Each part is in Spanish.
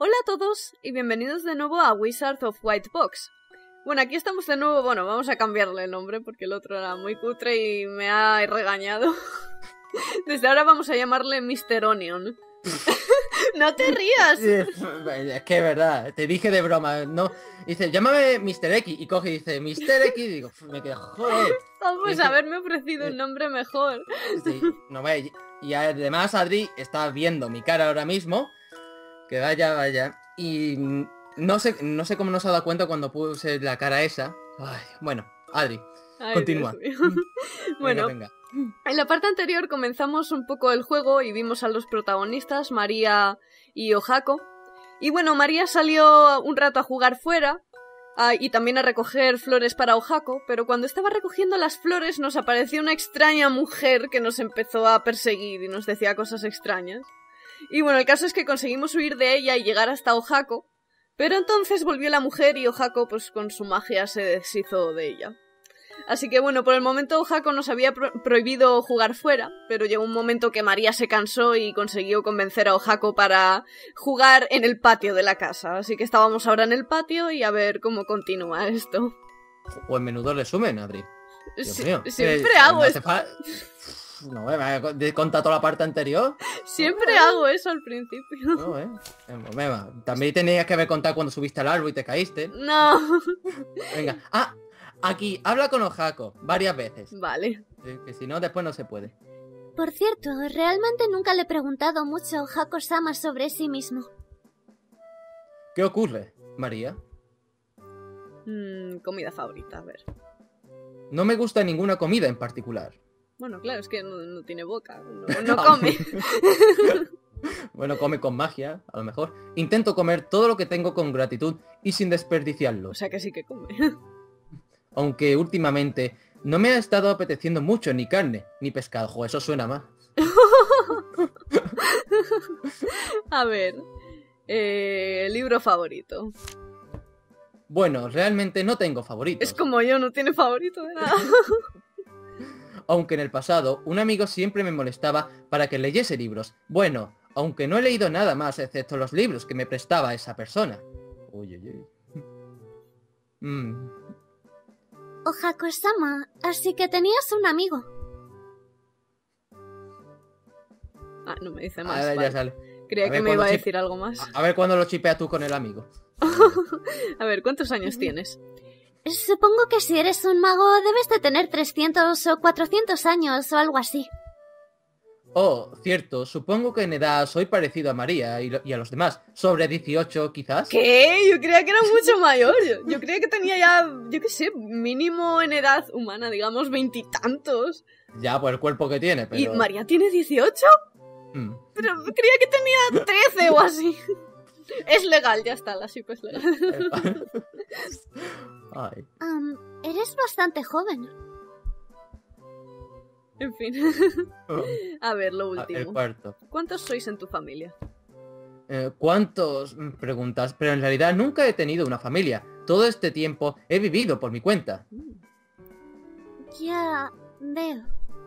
Hola a todos y bienvenidos de nuevo a Wizard of White Box. Bueno, aquí estamos de nuevo, vamos a cambiarle el nombre porque el otro era muy cutre y me ha regañado. Desde ahora vamos a llamarle Mr. Onion. ¡No te rías! Es que es verdad, te dije de broma, no. Dice, llámame Mr. X y coge y dice, Mr. X y digo, me quedo, joder. Pues haberme ofrecido un nombre mejor. Sí, no ve, y además Adri está viendo mi cara ahora mismo. Que vaya. Y no sé cómo nos ha dado cuenta cuando puse la cara esa. Ay, bueno, Adri, continúa. Bueno, venga. En la parte anterior comenzamos un poco el juego y vimos a los protagonistas, María y Ohako. Y bueno, María salió un rato a jugar fuera y también a recoger flores para Ohako, pero cuando estaba recogiendo las flores nos apareció una extraña mujer que nos empezó a perseguir y nos decía cosas extrañas. Y bueno, el caso es que conseguimos huir de ella y llegar hasta Ohako, pero entonces volvió la mujer y Ohako pues con su magia se deshizo de ella. Así que bueno, por el momento Ohako nos había prohibido jugar fuera, pero llegó un momento que María se cansó y consiguió convencer a Ohako para jugar en el patio de la casa. Así que estábamos ahora en el patio y a ver cómo continúa esto. O en menudo resumen, Adri. Siempre hago esto. No, me conta toda la parte anterior. Siempre hago eso al principio. No, también tenías que haber contado cuando subiste al árbol y te caíste. No. Venga. Aquí, habla con Ohako varias veces. Vale. Que si no, después no se puede. Por cierto, realmente nunca le he preguntado mucho a Ohako-sama sobre sí mismo. ¿Qué ocurre, María? Comida favorita, a ver. No me gusta ninguna comida en particular. Bueno, claro, es que no tiene boca, no come. Bueno, come con magia, a lo mejor. Intento comer todo lo que tengo con gratitud y sin desperdiciarlo. O sea que sí que come. Aunque últimamente no me ha estado apeteciendo mucho ni carne, ni pescado. Jo, eso suena más. A ver, libro favorito. Bueno, realmente no tengo favoritos. Es como yo, no tiene favorito de nada. Aunque en el pasado un amigo siempre me molestaba para que leyese libros. Bueno, aunque no he leído nada más excepto los libros que me prestaba esa persona. Uy. Ohako-sama, así que tenías un amigo. No me dice más. A ver, vale. ya sale. Creía que me iba a decir algo más. A ver cuándo lo chipeas tú con el amigo. A ver, ¿cuántos años tienes? Supongo que si eres un mago debes de tener 300 o 400 años o algo así. Oh, cierto, supongo que en edad soy parecido a María y a los demás. ¿Sobre 18 quizás? ¿Qué? Yo creía que era mucho mayor. Yo creía que tenía ya, yo qué sé, mínimo en edad humana, digamos, 20 y tantos. Ya, por el cuerpo que tiene, pero... ¿Y María tiene 18? Pero creía que tenía 13 o así. Es legal, ya está, la SIP es legal. Ay. Eres bastante joven. En fin. A ver, lo último. El cuarto. ¿Cuántos sois en tu familia? ¿Cuántos? Preguntas, pero en realidad nunca he tenido una familia. Todo este tiempo he vivido por mi cuenta. Ya veo.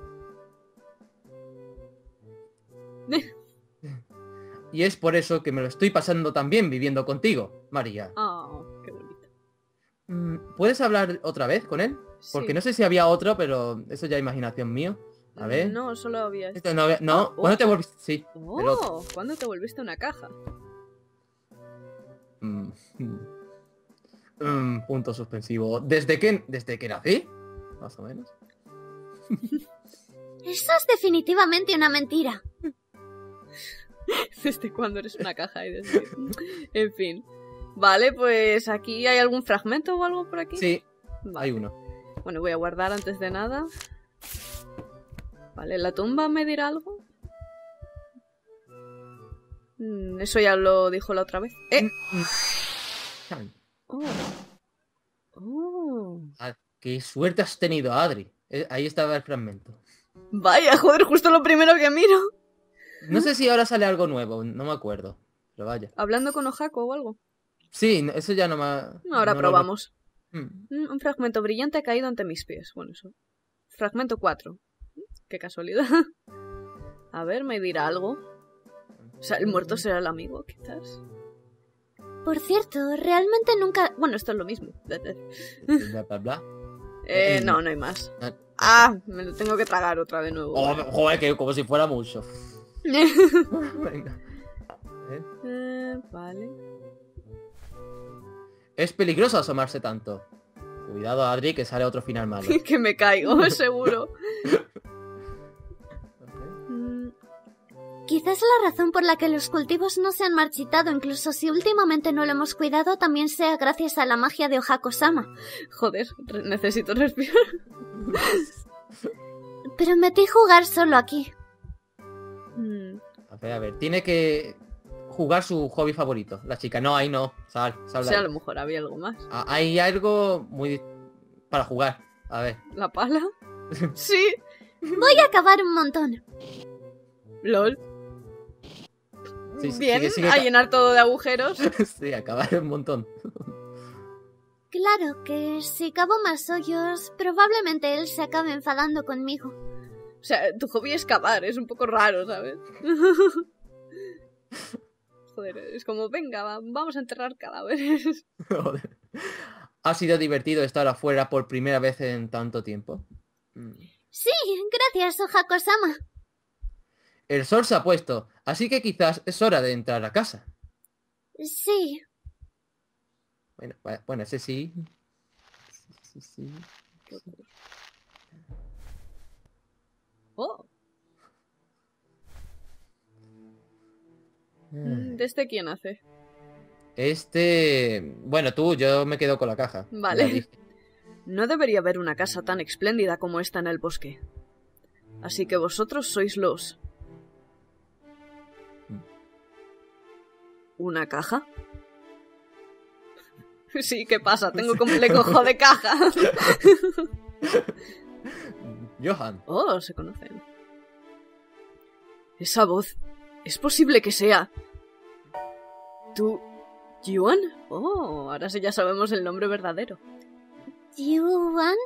Y es por eso que me lo estoy pasando tan bien viviendo contigo, María. Qué bonito. ¿Puedes hablar otra vez con él? Porque no sé si había otro, pero eso ya es imaginación mío. A ver. No, solo había... No. ¿Cuándo te volviste? Sí. ¿Cuándo te volviste una caja? Punto suspensivo. ¿Desde que nací? Más o menos. Eso es definitivamente una mentira. ¿Desde cuándo eres una caja? En fin. Vale, pues aquí hay algún fragmento o algo por aquí. Sí, vale. Hay uno. Bueno, voy a guardar antes de nada. Vale, ¿la tumba me dirá algo? Eso ya lo dijo la otra vez. Qué suerte has tenido, Adri. Ahí estaba el fragmento. Vaya, joder, justo lo primero que miro. No sé si ahora sale algo nuevo, no me acuerdo. Pero vaya. ¿Hablando con Ohako o algo? Sí, eso ya no me... Ahora probamos. Un fragmento brillante ha caído ante mis pies. Bueno, eso. Fragmento 4. Qué casualidad. A ver, me dirá algo. O sea, el muerto será el amigo, quizás. Por cierto, realmente nunca... Bueno, esto es lo mismo. Bla, bla, bla. No hay más. Ah, Me lo tengo que tragar otra de nuevo. oh, joder, que como si fuera mucho. Venga. A ver. Vale. Es peligroso asomarse tanto. Cuidado, Adri, que sale otro final malo. Que me caigo, seguro. Quizás la razón por la que los cultivos no se han marchitado, incluso si últimamente no lo hemos cuidado, también sea gracias a la magia de Ohako-sama. Joder, necesito respirar. Prometí jugar solo aquí. A ver, tiene que jugar su hobby favorito. La chica, no, ahí no. Sal O de sea, a ahí. lo mejor había algo más. Hay algo muy... para jugar. A ver. ¿La pala? Sí. Voy a cavar un montón. LOL. Sí, Bien, sigue a llenar todo de agujeros. Sí, acabar un montón. Claro que si cavo más hoyos, probablemente él se acabe enfadando conmigo. O sea, tu hobby es cavar, es un poco raro, ¿sabes? Joder, es como, venga, vamos a enterrar cadáveres. Joder. ¿Ha sido divertido estar afuera por primera vez en tanto tiempo? Sí, gracias, Ohako-sama. El sol se ha puesto, así que quizás es hora de entrar a casa. Sí. Bueno, ese sí. Sí. Oh. ¿De este quién hace? Bueno, yo me quedo con la caja. Vale. Ya dije. No debería haber una casa tan espléndida como esta en el bosque. Así que vosotros sois los... ¿Una caja? Sí, ¿qué pasa? Tengo complejo de caja. Johan. Oh, se conocen. Esa voz. ¿Es posible que sea... ¿Tú... Yuan? Oh, ahora sí ya sabemos el nombre verdadero. ¿Yuan?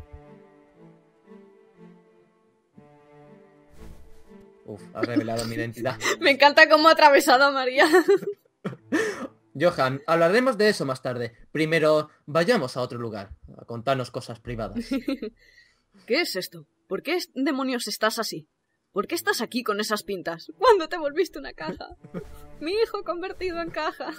Uf, ha revelado mi identidad. Me encanta cómo ha atravesado a María. Johan, hablaremos de eso más tarde. Primero, vayamos a otro lugar, a contarnos cosas privadas. ¿Qué es esto? ¿Por qué demonios estás así? ¿Por qué estás aquí con esas pintas? ¿Cuándo te volviste una caja? Mi hijo convertido en caja.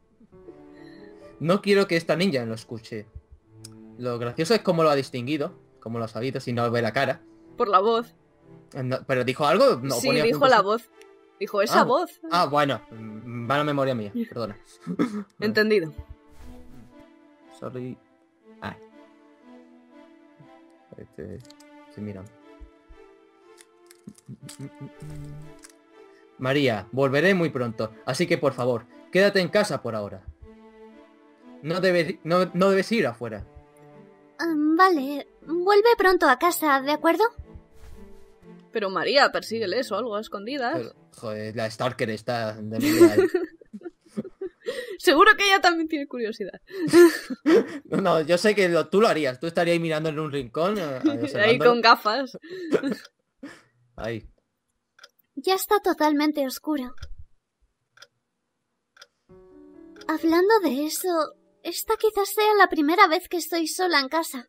No quiero que esta niña lo escuche. Lo gracioso es cómo lo ha distinguido, cómo lo ha sabido, si no ve la cara. Por la voz. No, ¿pero dijo algo? No, Sí, ponía dijo puntos. la voz. Dijo esa voz. Bueno, mala memoria mía, perdona. Entendido. Sorry. Ay. Estoy mirando. María, volveré muy pronto, así que por favor, quédate en casa por ahora. No debes ir afuera. Vale, vuelve pronto a casa, ¿de acuerdo? Pero María, persígueles o algo a escondidas. Pero, joder, la Stalker está de mi vida ahí. Seguro que ella también tiene curiosidad. No, yo sé que tú lo harías. Tú estarías ahí mirando en un rincón. Ahí con gafas. Ahí. Ya está totalmente oscuro. Hablando de eso, esta quizás sea la primera vez que estoy sola en casa.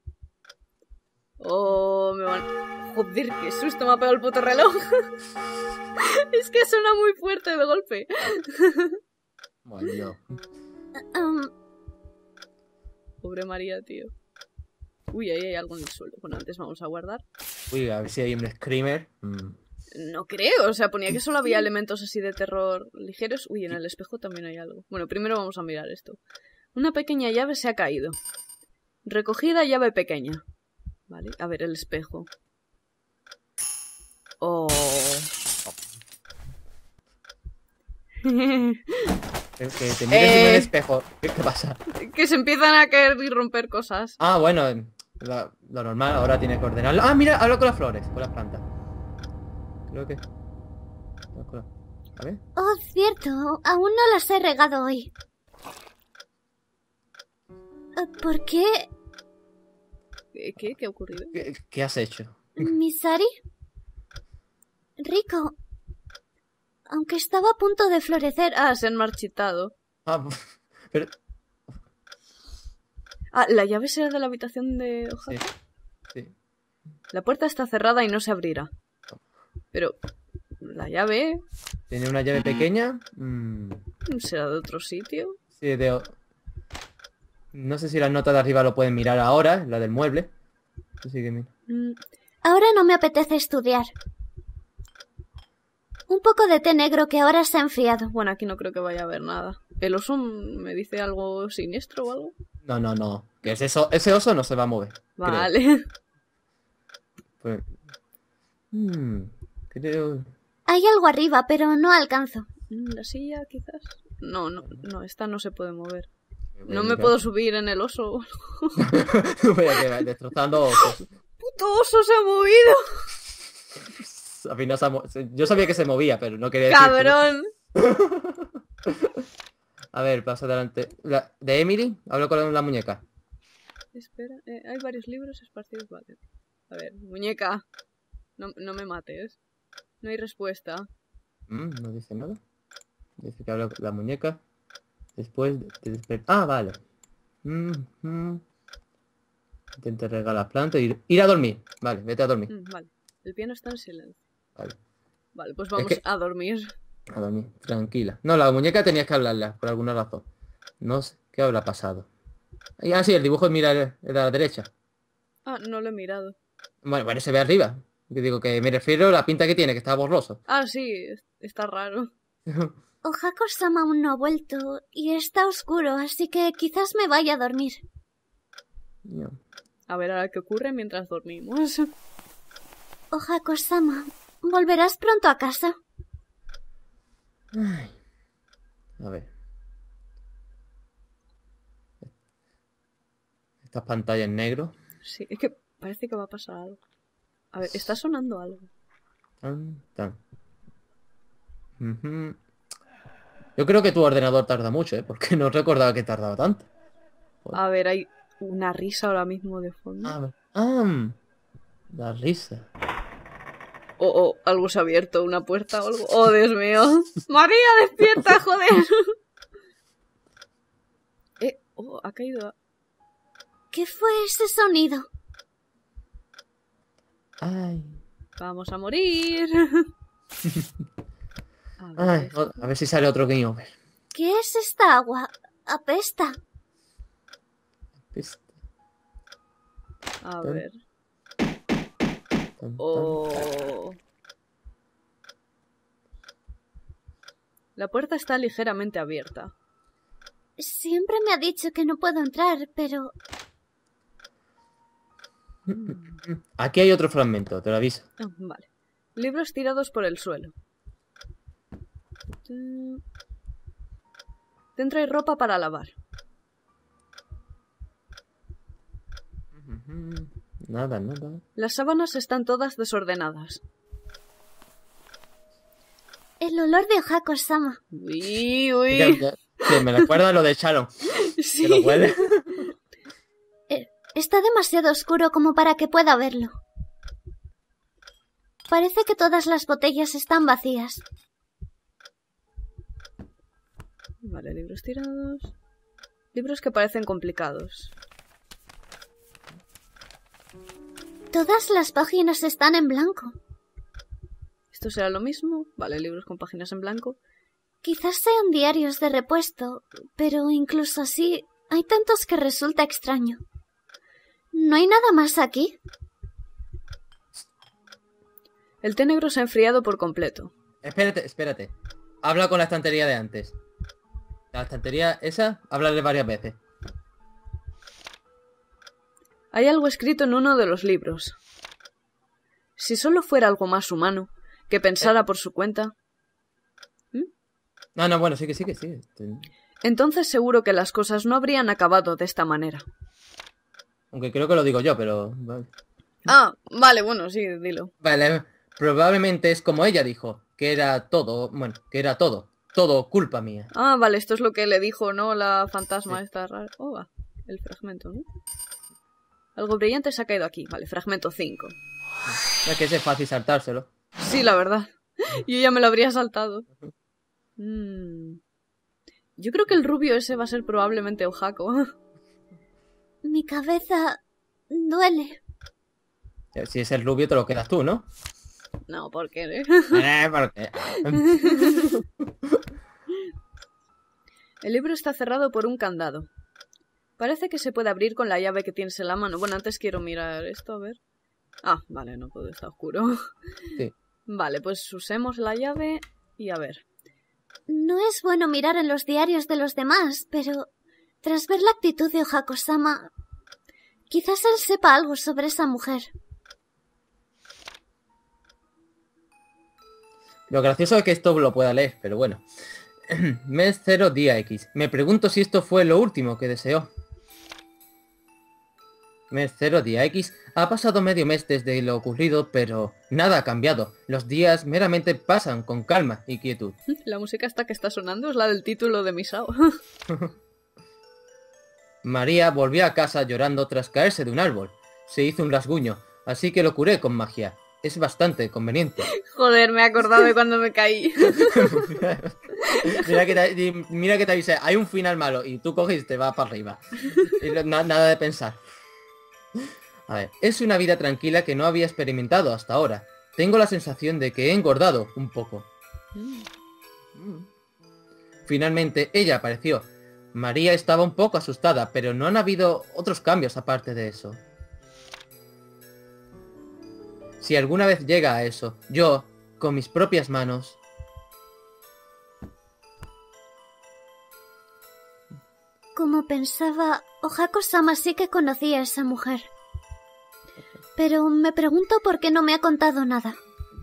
Oh, me van... Joder, qué susto me ha pegado el puto reloj. Es que suena muy fuerte de golpe. Bueno. Pobre María, tío. Uy, ahí hay algo en el suelo. Bueno, antes vamos a guardar. Uy, a ver si hay un screamer. No creo, o sea, ponía que solo había elementos así de terror ligeros. Uy, en el espejo también hay algo. Bueno, primero vamos a mirar esto. Una pequeña llave se ha caído. Recogida llave pequeña. Vale, a ver el espejo. Oh. Que te mires en el espejo. ¿Qué pasa? Que se empiezan a caer y romper cosas. Ah, bueno, lo normal, ahora tiene que ordenarlo. Ah, mira, habla con las flores, con las plantas. Creo que... A ver. Oh, cierto, aún no las he regado hoy. ¿Por qué? ¿Qué ha ocurrido? ¿Qué has hecho? ¿Misari? Rico. Aunque estaba a punto de florecer... Ah, se han marchitado. Ah, Pero... Ah, la llave será de la habitación de Ohako. Sí, sí. La puerta está cerrada y no se abrirá. Pero... ¿la llave? ¿Tiene una llave pequeña? ¿Será de otro sitio? Sí, no sé si las notas de arriba lo pueden mirar ahora, la del mueble. Así que mira. Ahora no me apetece estudiar. Un poco de té negro que ahora se ha enfriado. Bueno, aquí no creo que vaya a haber nada. ¿El oso me dice algo siniestro o algo? No. Que ese oso no se va a mover. Vale. Pues... creo... Hay algo arriba, pero no alcanzo. ¿La silla, quizás? No, esta no se puede mover. Voy No a me mirar. puedo subir en el oso. Voy a quedar destrozando osos. ¡Puto oso se ha movido! Al final yo sabía que se movía, pero no quería decir... ¡Cabrón! A ver, paso adelante. ¿De Emily? Hablo con la muñeca. Espera, hay varios libros esparcidos. Vale. A ver, muñeca. No me mates. No hay respuesta. No dice nada. Dice que habla con la muñeca. Después de despertar. Ah, vale. Intenta regar las plantas y ir a dormir. Vale, vete a dormir. Vale. El piano está en silencio. Vale, Vale, pues vamos que- a dormir. a dormir. Tranquila. No, la muñeca tenías que hablarla, por alguna razón. No sé qué habrá pasado. Ah, sí, el dibujo mira el de la derecha. Ah, no lo he mirado. Bueno, se ve arriba. Yo digo que me refiero a la pinta que tiene, que está borroso. Ah, sí, está raro. Ohako-sama aún no ha vuelto y está oscuro, así que quizás me vaya a dormir. No. A ver ahora qué ocurre mientras dormimos. Ohako-sama, ¿volverás pronto a casa? Ay. A ver. Estas pantallas en negro. Sí, es que parece que va a pasar algo. A ver, está sonando algo. Tan. Yo creo que tu ordenador tarda mucho, ¿eh? Porque no recordaba que tardaba tanto. A ver, hay una risa ahora mismo de fondo. A ver. La risa. O algo se ha abierto, una puerta o algo. ¡Oh, Dios mío! ¡María, despierta, joder! Ha caído. ¿Qué fue ese sonido? Ay. Vamos a morir. A ver si sale otro Game Over. ¿Qué es esta agua? Apesta. A ver. Tan. Oh. La puerta está ligeramente abierta. Siempre me ha dicho que no puedo entrar, pero... Aquí hay otro fragmento, te lo aviso. Vale. Libros tirados por el suelo. Dentro hay ropa para lavar. Nada. Las sábanas están todas desordenadas. El olor de Ohako-sama. Uy. Que me recuerda lo de Sharon. Sí. ¿Que lo huele? Está demasiado oscuro como para que pueda verlo. Parece que todas las botellas están vacías. Vale, libros tirados. Libros que parecen complicados. Todas las páginas están en blanco. ¿Esto será lo mismo? Vale, libros con páginas en blanco. Quizás sean diarios de repuesto, pero incluso así hay tantos que resulta extraño. ¿No hay nada más aquí? El té negro se ha enfriado por completo. Espérate. Habla con la estantería de antes. La estantería esa, háblale varias veces. Hay algo escrito en uno de los libros. Si solo fuera algo más humano, que pensara por su cuenta, No, bueno, sigue. entonces seguro que las cosas no habrían acabado de esta manera. Aunque creo que lo digo yo, pero... Vale. Ah, vale, bueno, sí, dilo. Vale, probablemente es como ella dijo, que era todo, todo culpa mía. Ah, vale, esto es lo que le dijo, ¿no? La fantasma Sí. esta rara. Oh, va, el fragmento, ¿no? Algo brillante se ha caído aquí. Vale, fragmento 5. Es que ese es fácil saltárselo. Sí, la verdad. Yo ya me lo habría saltado. Yo creo que el rubio ese va a ser probablemente Ohako. Mi cabeza duele. Si es el rubio te lo quedas tú, ¿no? No, ¿por qué? ¿Por qué? El libro está cerrado por un candado. Parece que se puede abrir con la llave que tienes en la mano. Bueno, antes quiero mirar esto, a ver. Ah, vale, no puedo, está oscuro. Sí. Vale, pues usemos la llave y a ver. No es bueno mirar en los diarios de los demás, pero tras ver la actitud de Ohako-sama, quizás él sepa algo sobre esa mujer. Lo gracioso es que esto lo pueda leer, pero bueno. Mes 0, día X. Me pregunto si esto fue lo último que deseó. Mes 0, día X. Ha pasado medio mes desde lo ocurrido, pero nada ha cambiado. Los días meramente pasan con calma y quietud. La música esta que está sonando es la del título de Misao. María volvió a casa llorando tras caerse de un árbol. Se hizo un rasguño, así que lo curé con magia. Es bastante conveniente. Joder, me he acordado de cuando me caí. mira que te avisé, hay un final malo y tú coges y te vas para arriba. Y nada de pensar. A ver, es una vida tranquila que no había experimentado hasta ahora. Tengo la sensación de que he engordado un poco. Finalmente ella apareció. María estaba un poco asustada, pero no han habido otros cambios aparte de eso. Si alguna vez llega a eso, yo, con mis propias manos... Como pensaba, Ohako-sama sí que conocía a esa mujer. Pero me pregunto por qué no me ha contado nada.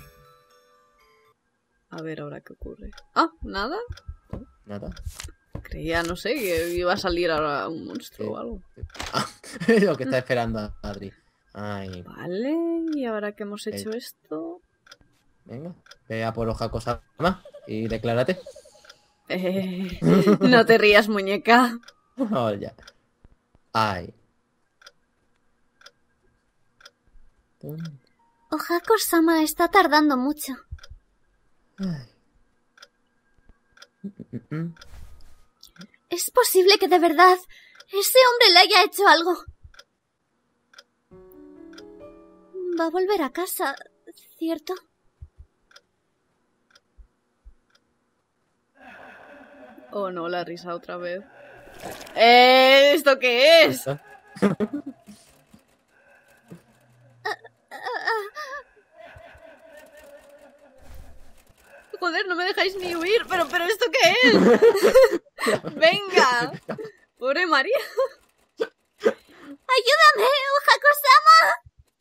A ver ahora qué ocurre. Ah, ¿nada? Nada. Creía, no sé, que iba a salir ahora un monstruo o algo. Ah, es lo que está esperando Adri. Ay. Vale, y ahora que hemos hecho esto... Venga, ve a por Ohako-sama y declárate. No te rías, muñeca. Oh, ya. Ay. Ohako-sama está tardando mucho. Ay. ¿Es posible que de verdad ese hombre le haya hecho algo? Va a volver a casa, ¿cierto? Oh no, la risa otra vez. ¿Esto qué es? Joder, no me dejáis ni huir, pero ¿esto qué es? Venga, pobre María. ¡Ayúdame, Ohako-sama!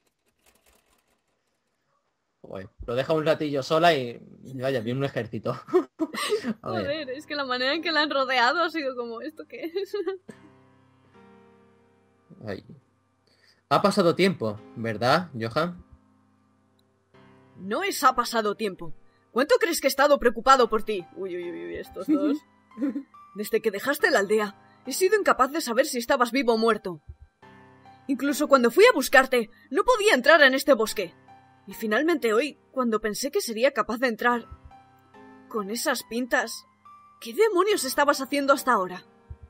Lo deja un ratillo sola y vaya, viene un ejército. Joder, es que la manera en que la han rodeado ha sido como, ¿esto qué es? Ay. Ha pasado tiempo, ¿verdad, Johan? No ha pasado tiempo. ¿Cuánto crees que he estado preocupado por ti? Uy, estos dos. Desde que dejaste la aldea, he sido incapaz de saber si estabas vivo o muerto. Incluso cuando fui a buscarte, no podía entrar en este bosque. Y finalmente hoy, cuando pensé que sería capaz de entrar... Con esas pintas... ¿Qué demonios estabas haciendo hasta ahora?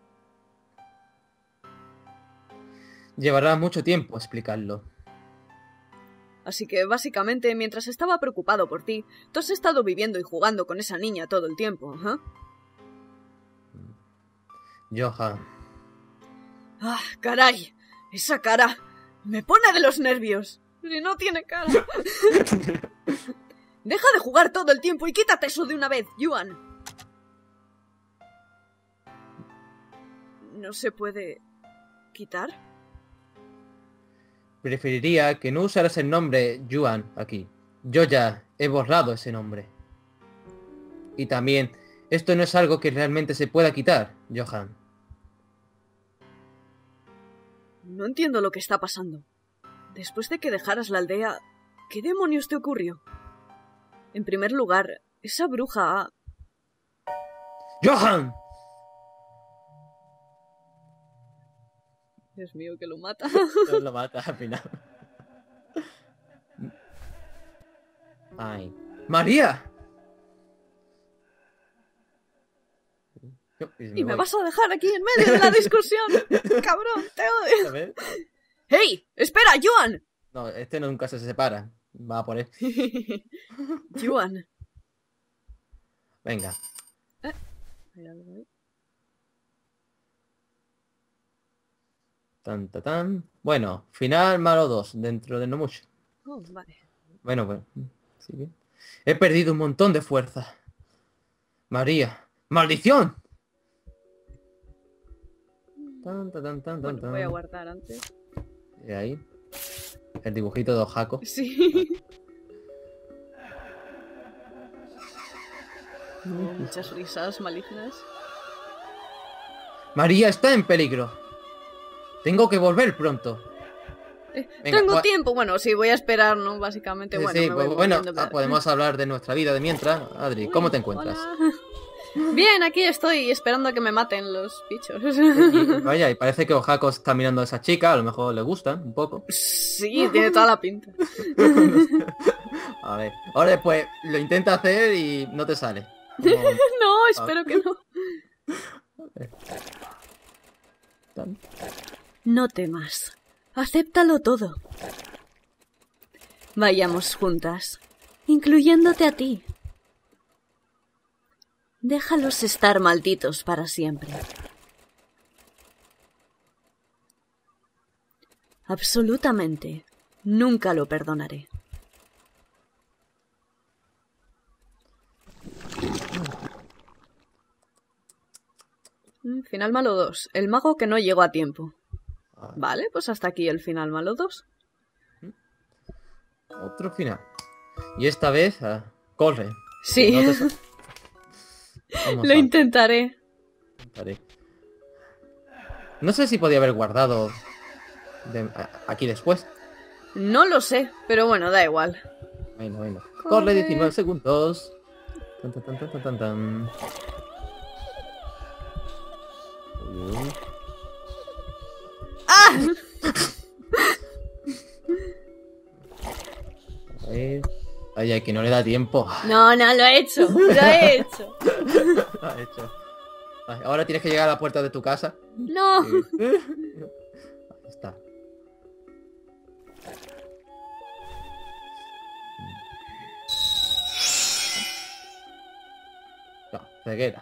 Llevará mucho tiempo explicarlo. Así que, básicamente, mientras estaba preocupado por ti, tú has estado viviendo y jugando con esa niña todo el tiempo, ¿eh? Johan. ¡Ah, caray! Esa cara me pone de los nervios. Si no tiene cara. Deja de jugar todo el tiempo y quítate eso de una vez, Yuan. ¿No se puede quitar? Preferiría que no usaras el nombre Yuan aquí. Yo ya he borrado ese nombre. Y también, esto no es algo que realmente se pueda quitar, Johan. No entiendo lo que está pasando. Después de que dejaras la aldea, ¿qué demonios te ocurrió? En primer lugar, esa bruja ha... ¡Johan! Dios mío, que lo mata. No lo mata al final. Ay. ¡María! Y me vas a dejar aquí en medio de la discusión. Cabrón, te odio. A ver. ¡Hey! ¡Espera, Joan! No, este nunca se separa. Va a por él. Joan. Venga. ¿Hay algo ahí? Tan, tan, tan. Bueno, final malo 2, dentro de no mucho. Oh, vale. Bueno, bueno. Sí, bien. He perdido un montón de fuerza. María. ¡Maldición! Tan, tan, tan, tan, Bueno, tan. voy a guardar antes. Y ahí. El dibujito de Ohako. Sí. Muchas risas malignas. María está en peligro. Tengo que volver pronto. Venga, Tengo tiempo. Bueno, sí, voy a esperar, ¿no? Básicamente, Sí, bueno, sí, me voy bueno, moviendo, pero- podemos hablar de nuestra vida de mientras. Adri, Uy, ¿cómo te encuentras? hola. Bien, aquí estoy esperando a que me maten los bichos. Vaya, y parece que Ohako está mirando a esa chica, a lo mejor le gustan un poco. Sí, tiene toda la pinta. A ver, ahora pues lo intenta hacer y no te sale. Como- No, espero que no. tan. No temas. Acéptalo todo. Vayamos juntas, incluyéndote a ti. Déjalos estar malditos para siempre. Absolutamente. Nunca lo perdonaré. Final malo 2. El mago que no llegó a tiempo. Vale, pues hasta aquí el final malo 2. Otro final. Y esta vez, corre. Sí. Que no te Vamos Lo a intentaré. intentaré. No sé si podía haber guardado aquí después. No lo sé, pero bueno, da igual. Bueno, bueno. Corre. Corre 19 segundos. Tan, tan, tan, tan, tan, tan, tan. Uy, uy. ¡Ah! A ver. Ay, ay, que no le da tiempo. No, no, lo he hecho. Lo he hecho. Lo ha hecho. Ay, ahora tienes que llegar a la puerta de tu casa. No. Ahí está. No, ceguera.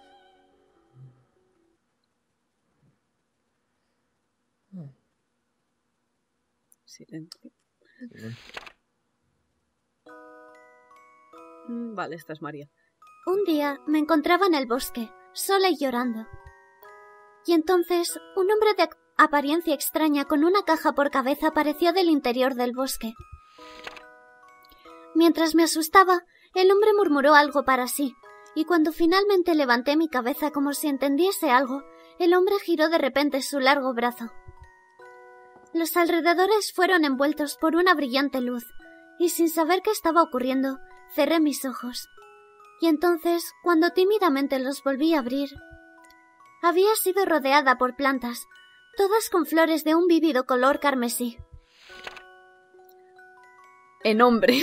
Silencio. Sí. Vale, esta es María. Un día me encontraba en el bosque, sola y llorando. Y entonces un hombre de apariencia extraña con una caja por cabeza apareció del interior del bosque. Mientras me asustaba, el hombre murmuró algo para sí, y cuando finalmente levanté mi cabeza como si entendiese algo, el hombre giró de repente su largo brazo. Los alrededores fueron envueltos por una brillante luz, y sin saber qué estaba ocurriendo, cerré mis ojos. Y entonces, cuando tímidamente los volví a abrir, había sido rodeada por plantas, todas con flores de un vívido color carmesí. En hombre.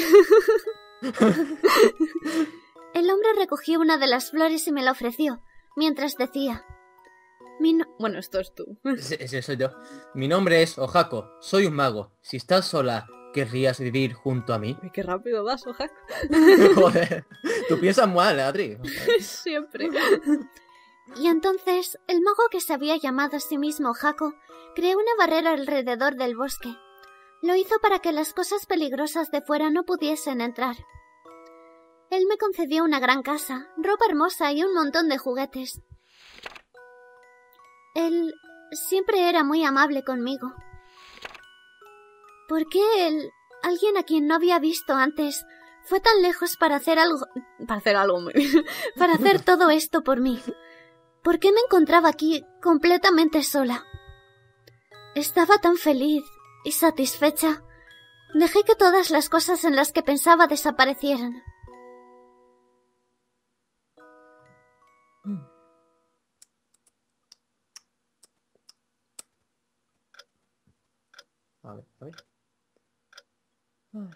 El hombre recogió una de las flores y me la ofreció, mientras decía: Bueno, esto es tú. Ese soy yo. Mi nombre es Ohako. Soy un mago. Si estás sola, ¿querrías vivir junto a mí? Uy, qué rápido vas, Ohak. Joder. Tú piensas mal, Adri. Siempre. Y entonces el mago, que se había llamado a sí mismo Jaco, creó una barrera alrededor del bosque. Lo hizo para que las cosas peligrosas de fuera no pudiesen entrar. Él me concedió una gran casa, ropa hermosa y un montón de juguetes. Él siempre era muy amable conmigo. ¿Por qué él, alguien a quien no había visto antes, fue tan lejos para hacer algo muy bien, para hacer todo esto por mí? ¿Por qué me encontraba aquí completamente sola? Estaba tan feliz y satisfecha. Dejé que todas las cosas en las que pensaba desaparecieran. A ver, a ver. Ay.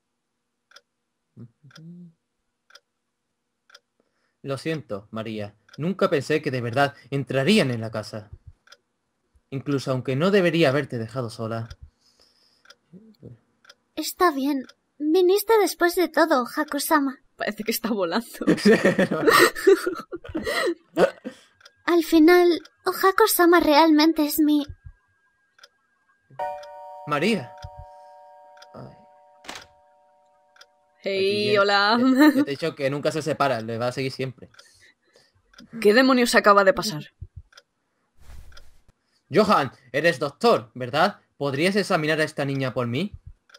Lo siento, María. Nunca pensé que de verdad entrarían en la casa. Incluso aunque no debería haberte dejado sola. Está bien. Viniste después de todo, Hako-sama. Parece que está volando. Al final, Hako-sama realmente es mi... María. Ay. Hey, hola. Ya te he dicho que nunca se separa, le va a seguir siempre. ¿Qué demonios acaba de pasar? Johan, eres doctor, ¿verdad? ¿Podrías examinar a esta niña por mí?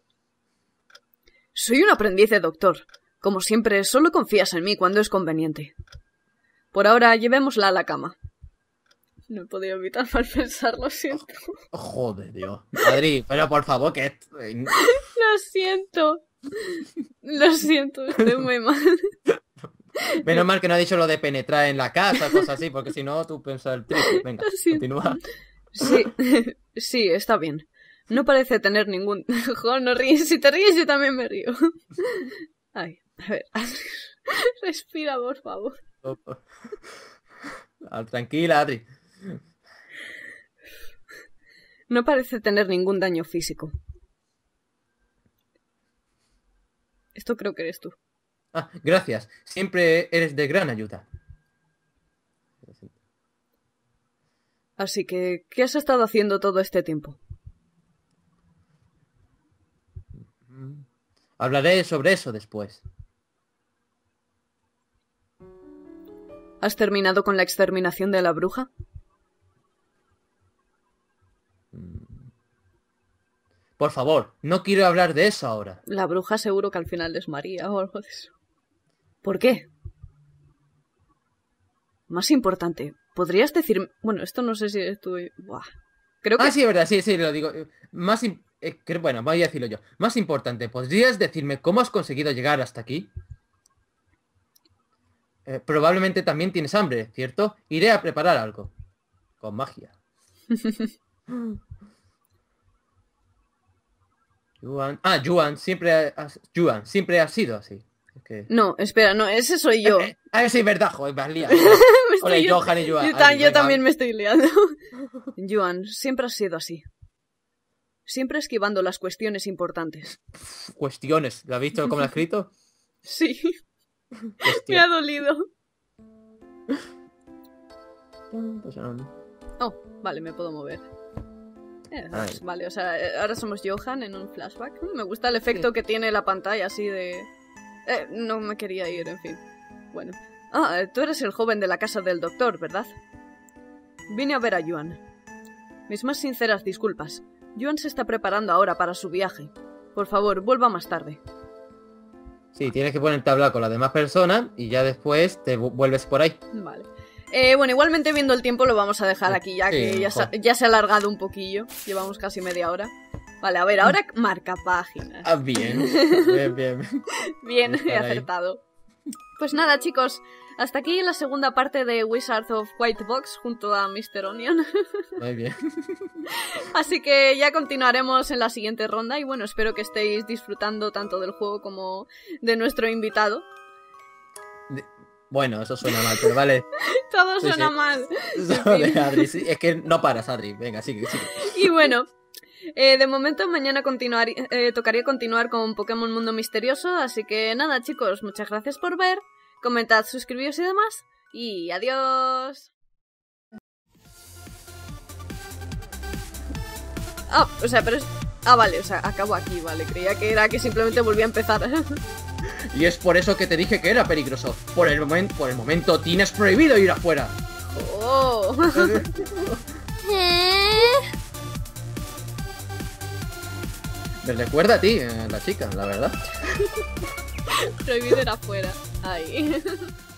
Soy un aprendiz de doctor. Como siempre, solo confías en mí cuando es conveniente. Por ahora, llevémosla a la cama. No he podido evitar mal pensar, lo siento. Joder, Dios. Adri, pero por favor, que... Lo siento. Lo siento, estoy muy mal. Menos mal que no ha dicho lo de penetrar en la casa, cosas así, porque si no, tú piensas el triple. Venga, continúa. Sí, sí, está bien. No parece tener ningún... Joder, no ríes. Si te ríes, yo también me río. Ay, a ver. Respira, por favor. Tranquila, Adri. No parece tener ningún daño físico. Esto creo que eres tú. Ah, gracias. Siempre eres de gran ayuda. Así que, ¿qué has estado haciendo todo este tiempo? Hablaré sobre eso después. ¿Has terminado con la exterminación de la bruja? Por favor, no quiero hablar de eso ahora. La bruja seguro que al final es María o algo de eso. ¿Por qué? Más importante, ¿podrías decir... Bueno, esto no sé si estoy... Buah. Creo que... Ah, sí, es verdad, sí, lo digo. Bueno, voy a decirlo yo. Más importante, ¿podrías decirme cómo has conseguido llegar hasta aquí? Probablemente también tienes hambre, ¿cierto? Iré a preparar algo. Con magia. Yuan siempre ha sido así. Es que... No, espera, no, ese soy yo. A ver si es verdad, joder, me has liado. Hola, Johan y Yuan. Yo también me estoy liando. Yuan, siempre has sido así. Siempre esquivando las cuestiones importantes. Cuestiones, ¿lo has visto cómo lo ha escrito? Sí. Me ha dolido. Oh, vale, me puedo mover. Vale, o sea, ahora somos Johan en un flashback. Me gusta el efecto que tiene la pantalla así de... no me quería ir, en fin. Bueno. Ah, tú eres el joven de la casa del doctor, ¿verdad? Vine a ver a Yuan. Mis más sinceras disculpas. Yuan se está preparando ahora para su viaje. Por favor, vuelva más tarde. Sí, tienes que ponerte a hablar con las demás personas y ya después te vuelves por ahí. Vale. Bueno, igualmente viendo el tiempo lo vamos a dejar aquí ya, que ya se ha alargado un poquillo. Llevamos casi media hora. Vale, a ver, ahora marca páginas. Ah, bien. Bien. Bien, he acertado. Pues nada, chicos, hasta aquí la segunda parte de Wizard of White Box junto a Mr. Onion. Muy bien. Así que ya continuaremos en la siguiente ronda y bueno, espero que estéis disfrutando tanto del juego como de nuestro invitado. Bueno, eso suena mal, pero vale. Todo suena mal. Joder, Adri, sí, es que no paras, Adri. Venga, sigue. Y bueno, de momento mañana tocaría continuar con Pokémon Mundo Misterioso, así que nada, chicos, muchas gracias por ver, comentad, suscribíos y demás, y adiós. Vale, o sea, acabo aquí, vale, creía que era que simplemente volvía a empezar. Y es por eso que te dije que era peligroso. Por el momento tienes prohibido ir afuera. Oh. Me recuerda a ti, la chica, la verdad. Prohibido ir afuera. Ay.